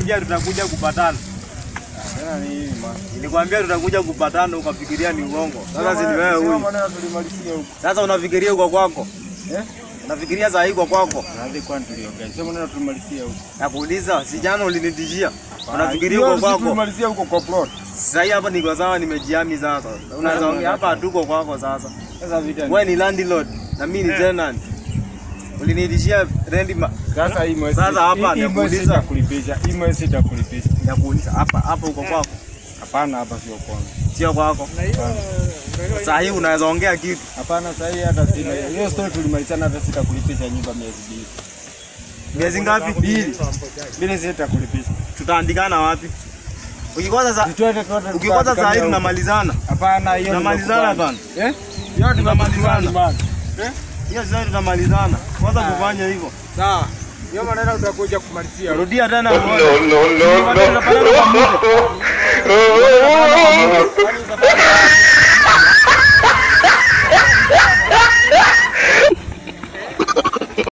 nilikwambia tutakuja kupatana. Tena ni nini man? Nilikwambia tutakuja kupatana ukafikiria ni uongo. Sasa si ni wewe huyu. Maneno tulimalizia huko. Sasa unafikiria huko kwako? Unafikiria saa hii kwa kwako? Hadi kwani tuliongea. Sio maneno tulimalizia huko. Nakuuliza, si jana ulinitishia. Unafikiria huko kwako? Tulimalizia huko kwa plot. Sasa hii hapa niko sawa nimejiami sasa. Unaweza ongea hapa hatuko kwako sasa. Sasa vita. Wewe ni landlord na mimi ni tenant. Ulinitishia rent sasa hii mwezi. Sasa hapa nakuuliza kulipisha. Hii mwezi sitakulipisha. Nakuuliza hapa uko kwako? Hapana, hapa sio kwangu. Sio kwako. Sasa hii unaweza ongea kitu? Hapana, sasa hii hata sina. Hiyo story tulimalizana hata sitakulipisha nyumba miezi 2. Miezi ngapi? 2. Mimi sitakulipisha. Tutaandikana wapi? Ukikosa saa hii tunamalizana. Hapana, hiyo tunamalizana bana. Hiyo tunamalizana. Hiyo sasa tunamalizana. Kwanza kufanya hivyo. Sawa. Hiyo maneno utakuja kumalizia. Rudia tena. No.